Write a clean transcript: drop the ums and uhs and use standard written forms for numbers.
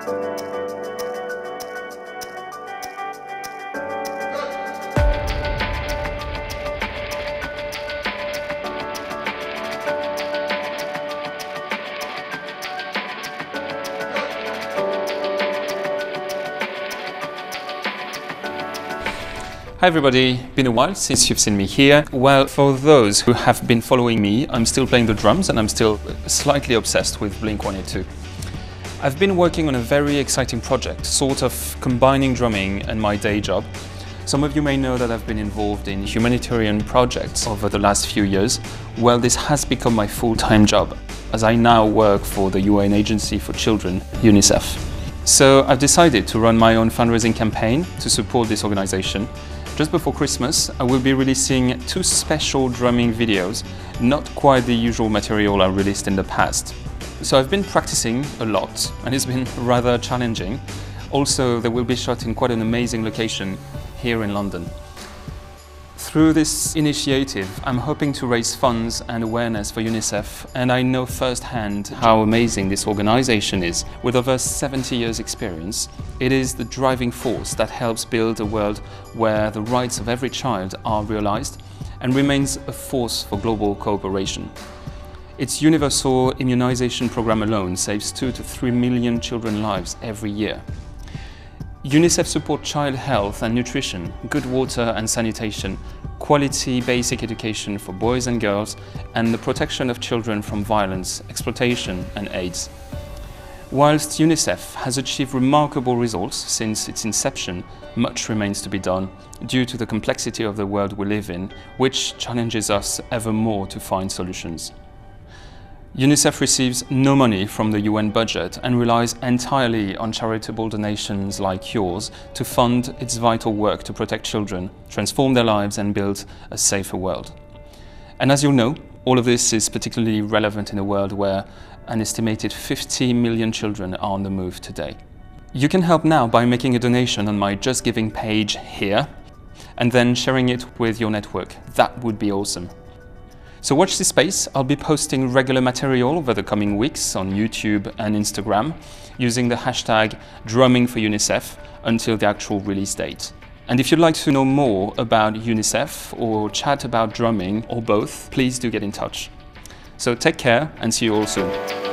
Hi everybody, been a while since you've seen me here. Well, for those who have been following me, I'm still playing the drums and I'm still slightly obsessed with Blink-182. I've been working on a very exciting project, sort of combining drumming and my day job. Some of you may know that I've been involved in humanitarian projects over the last few years. Well, this has become my full-time job, as I now work for the UN Agency for Children, UNICEF. So I've decided to run my own fundraising campaign to support this organization. Just before Christmas, I will be releasing 2 special drumming videos, not quite the usual material I released in the past. So I've been practicing a lot and it's been rather challenging. Also, they will be shot in quite an amazing location here in London. Through this initiative, I'm hoping to raise funds and awareness for UNICEF, and I know firsthand how amazing this organization is. With over 70 years experience, it is the driving force that helps build a world where the rights of every child are realized and remains a force for global cooperation. Its universal immunization program alone saves 2 to 3 million children's lives every year. UNICEF supports child health and nutrition, good water and sanitation, quality basic education for boys and girls, and the protection of children from violence, exploitation and AIDS. Whilst UNICEF has achieved remarkable results since its inception, much remains to be done due to the complexity of the world we live in, which challenges us ever more to find solutions. UNICEF receives no money from the UN budget and relies entirely on charitable donations like yours to fund its vital work to protect children, transform their lives and build a safer world. And as you'll know, all of this is particularly relevant in a world where an estimated 50 million children are on the move today. You can help now by making a donation on my Just Giving page here and then sharing it with your network. That would be awesome. So watch this space. I'll be posting regular material over the coming weeks on YouTube and Instagram using the hashtag #DrummingForUnicef until the actual release date. And if you'd like to know more about UNICEF or chat about drumming or both, please do get in touch. So take care and see you all soon.